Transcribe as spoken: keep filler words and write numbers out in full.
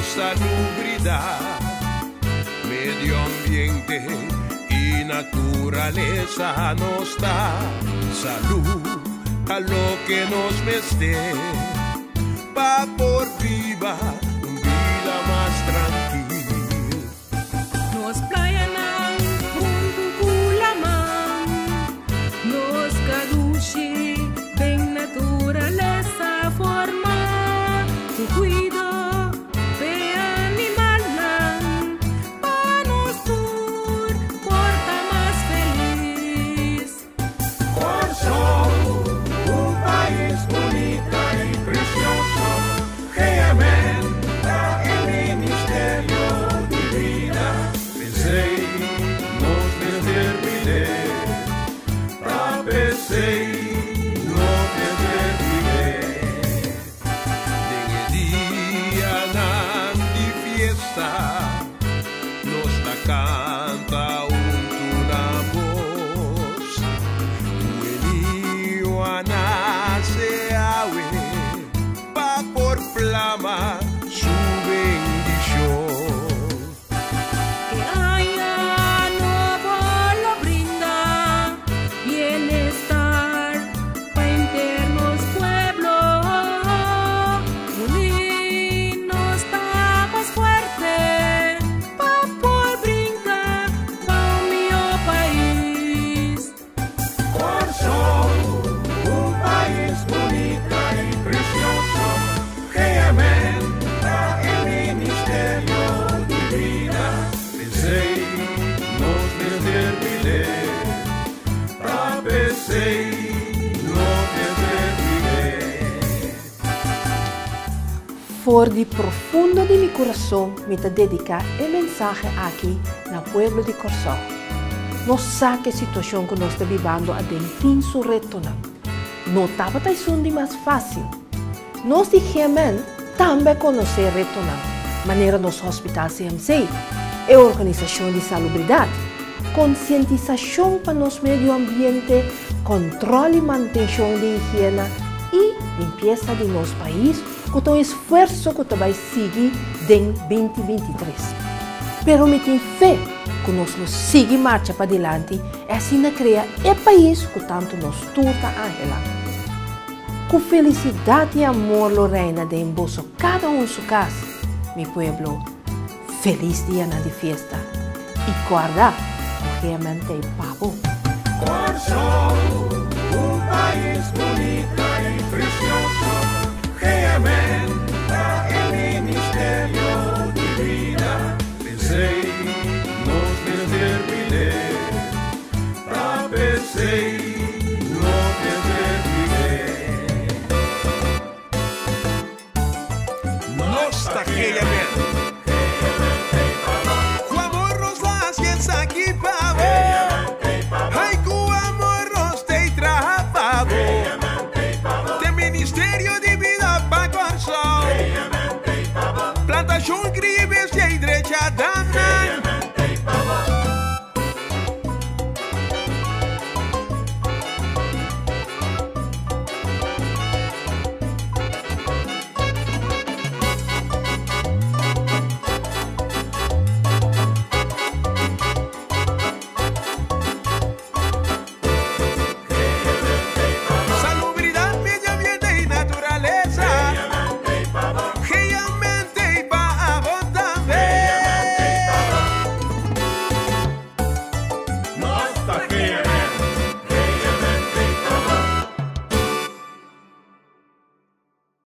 salubridad, medio ambiente y naturaleza nos da salud a lo que nos meste, pa' por viva vida más tranquila. Nos playanan junto Culamán, nos caduche, ven naturaleza forma, tu cuido, ve animal, pa' nos tur, porta más feliz. Corso, un país bonito y precioso, realmente el ministerio de vida. Pensei, nos determiné, pa' pensei, nos determiné. De día de fiesta, nos da canta una voz, huelío a nace ave, pa' por flama su bendición. Que haya nuevo lo brinda bienestar pa' internos pueblos, unirnos está más fuerte pa' por brincar pa' mi país. Corso, un país bonito y precioso, realmente el ministerio de vida. Pensei, nos determiné, pa' pensei, nos determiné. For di profundo di mi coração, me te dedica el mensaje aqui na pueblo de Corsó. Nós sabe que a situação que nós estamos vivendo a tem su retorno. Não estava tão mais fácil. Nós dijemos também conhecer retorno. Maneira nos hospitais C M C e organização de salubridade, conscientização para nos meio ambiente, controle e manutenção de higiene e limpeza de nosso país, com um esforço que vai seguir em dois mil e vinte e três. Pero me tenho fé que nós nos siga marcha para adelante e assim criar o país que tanto nos tuta anhelando. Com felicidade e amor lo reina de embolso cada um sua casa, mi pueblo, feliz dia na de fiesta e guarda o realmente é pavo. Corso, un país bonito y precioso, realmente el ministerio de vida. Pensei, nos determiné, pa' pensei, nos determiné. Nossa, realmente, com amor nos las quien aqui pago, ai com amor nos te trapago, tem ministério de vida para Corsó, plantação incríveis de direita dana. Salubridad, medio ambiente y naturaleza, realmente y pa' vos también. Nossa,